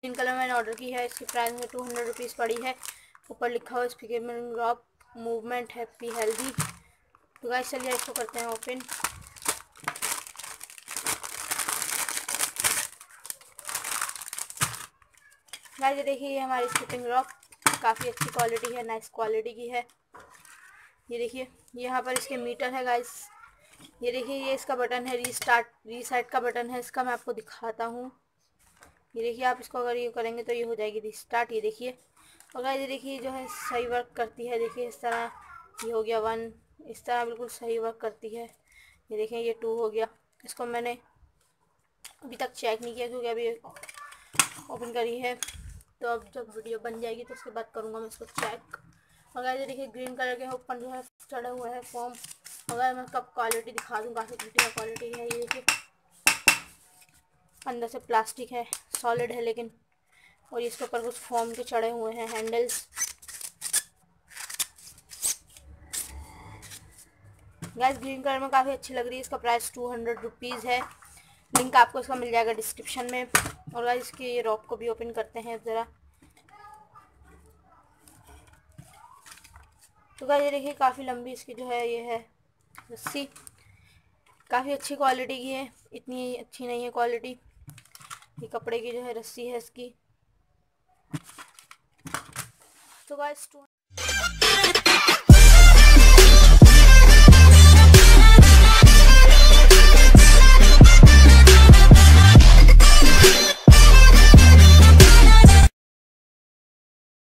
Green colour मैंने order की है। इसकी प्राइस में 200 रुपीज़ पड़ी है। ऊपर लिखा हुआ speaker drop movement happy healthy. तो गाइस चलिए इसको करते हैं ओपन। गाइस ये देखिए, ये हमारी स्पीकिंग रॉक काफ़ी अच्छी क्वालिटी है, नाइस क्वालिटी की है। ये देखिए, यहाँ पर इसके मीटर है गाइस। ये देखिए, ये इसका बटन है रीसेट का बटन है इसका। मैं आपको दिखाता हूँ। ये देखिए, आप इसको अगर ये करेंगे तो ये हो जाएगी रीस्टार्ट। ये देखिए, और गाइस ये देखिए जो है सही वर्क करती है। देखिए इस तरह, ये हो गया 1, इस तरह बिल्कुल सही वर्क करती है। ये देखें, ये 2 हो गया। इसको मैंने अभी तक चेक नहीं किया क्योंकि अभी ओपन करी है, तो अब जब वीडियो बन जाएगी तो उसके बाद करूँगा मैं इसको चेक। अगर ये देखिए, ग्रीन कलर के ऊपर जो है चढ़ा हुआ है फॉर्म। अगर मैं कब क्वालिटी दिखा दूँ, काफ़ी घटिया क्वालिटी है। ये देखिए, अंदर से प्लास्टिक है, सॉलिड है लेकिन, और इसके ऊपर कुछ फॉर्म के चढ़े हुए हैं हैंडल्स। गाइस ग्रीन कलर में काफ़ी अच्छी लग रही है। इसका प्राइस 200 रुपीज़ है। लिंक आपको इसका मिल जाएगा डिस्क्रिप्शन में। और गाइस इसकी ये रॉक को भी ओपन करते हैं ज़रा। तो गाइस ये देखिए, काफ़ी लंबी इसकी जो है ये है रस्सी, काफ़ी अच्छी क्वालिटी की है। इतनी अच्छी नहीं है क्वालिटी। ये कपड़े की जो है रस्सी है इसकी। तो गाइस